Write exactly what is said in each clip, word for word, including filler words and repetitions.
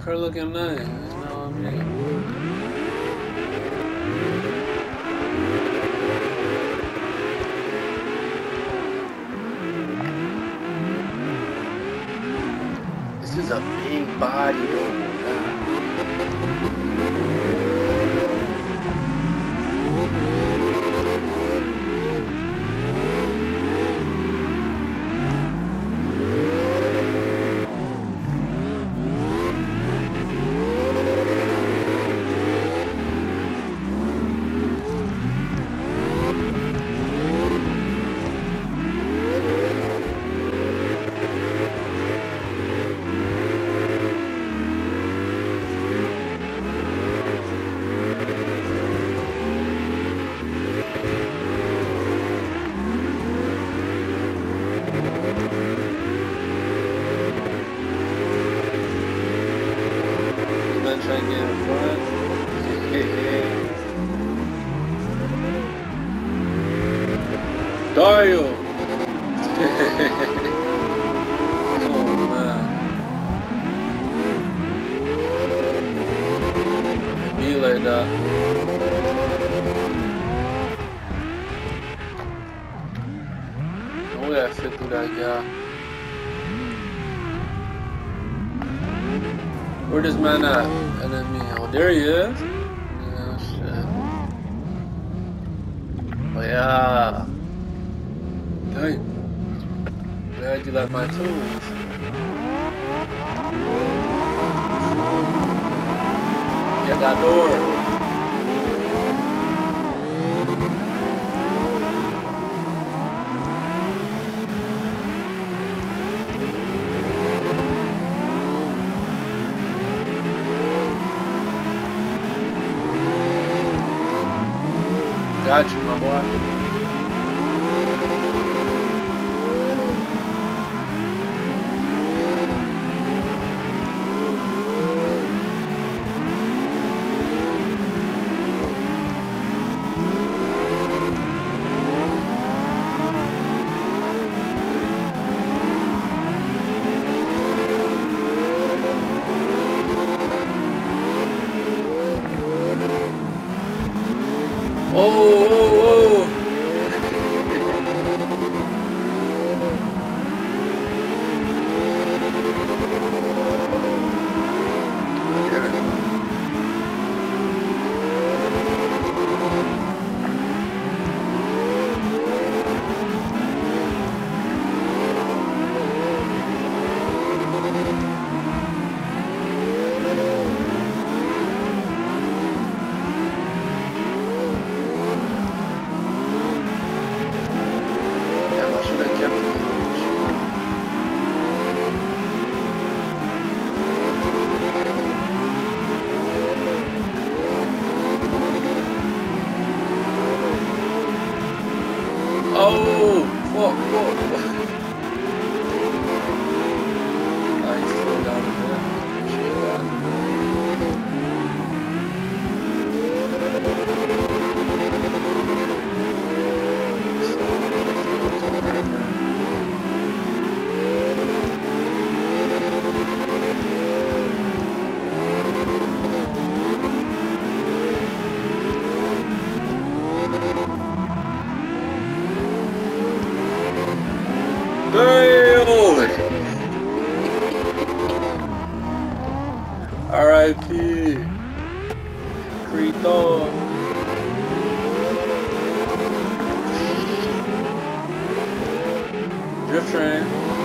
car looking nice, you know what I mean? This is a big body, oh trying to get in front. Dario! Oh man. It be like that. No way I fit through that guy. Where this man at? Enemy. Oh, there he is. Oh shit. Oh yeah. Hey. Glad you like my tools. Get that door. Got you, my boy. Oh, oh, oh. Oh, fuck, fuck, fuck. I used to go down there. Appreciate that. R I P Creto. Drift train.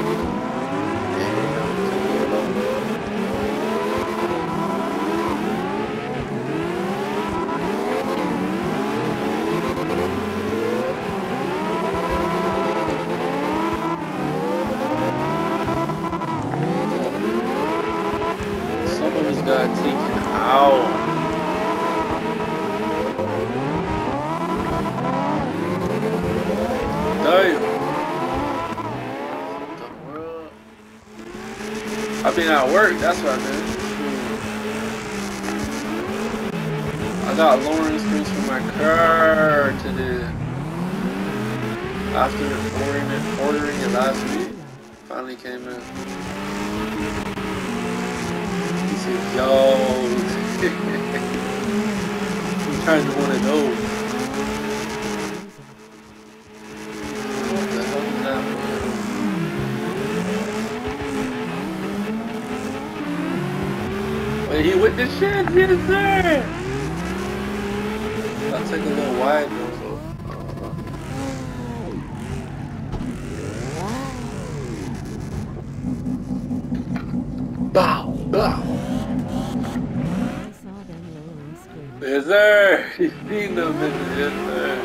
Got taken out. Damn. The world. I've been at work, that's what I did. I got lowering screws for my car today. After ordering it, ordering it last week, finally came in. Yo. I'm trying to do one of those. What the hell is that? Wait, he with the shit? Yes, sir! I'll take a little wide though. Bow, bow. Yes, sir. He's seen them bitches. Yes, sir.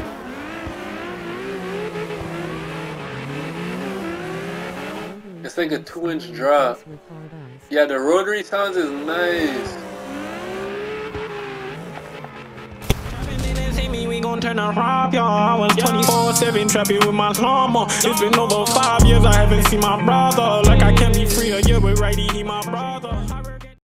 It's like a two-inch drop. Yeah, the rotary sounds is nice. We gon' turn around, y'all. I was twenty-four seven trapping with my lawnmower. It's been over five years, I haven't seen my brother. Like I can't be free a year with Righty, he my brother.